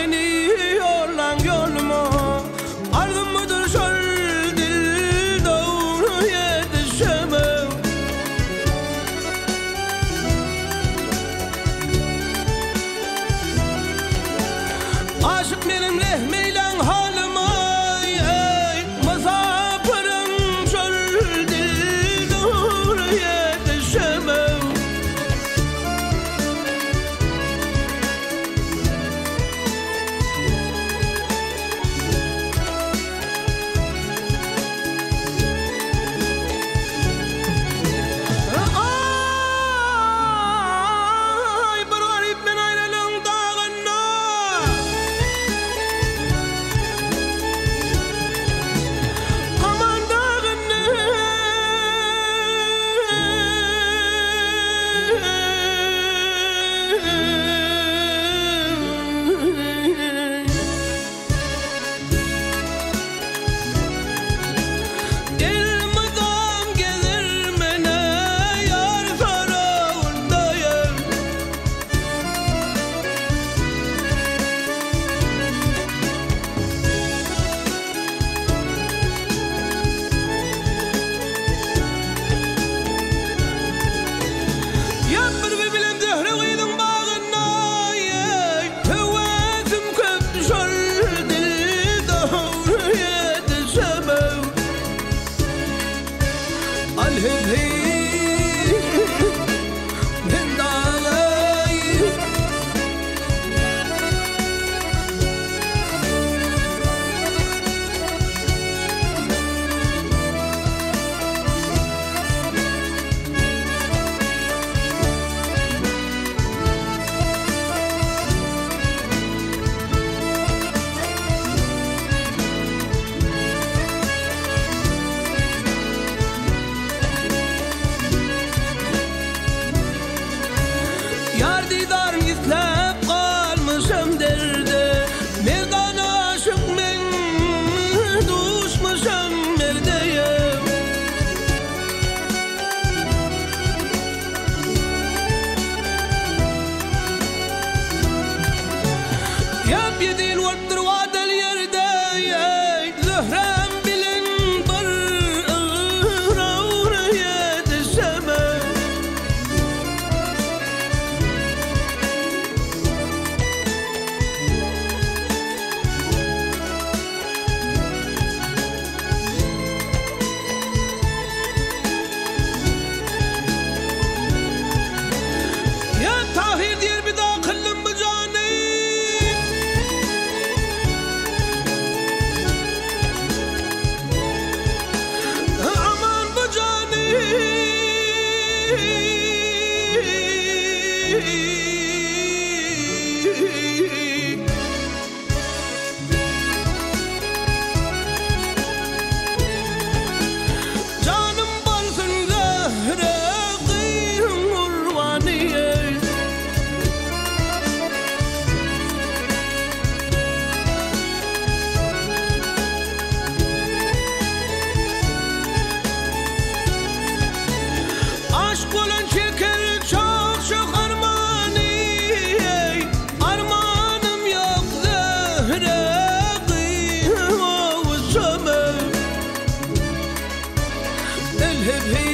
beni yollan yoluma. Ardım mıdır şöyle dil doğru yetişemem. Aşık benim lehmeylen halıma. Musafırım şöyle dil doğru yetişemem. Yar didar izlep kalmışım derde. Merdan aşık men düşmüşüm merdeye. Yap yedil vardır vadel yerde. Zöhrem bilin bir ığraur yetişemem. Tahir diyer bir daha kıllım bu cani. Aman bu cani. Canım balsın zehre kıyım urvaniye. Aşk olan çeker çok çok armani. Armanım yok zehre kıyım o zaman. El hep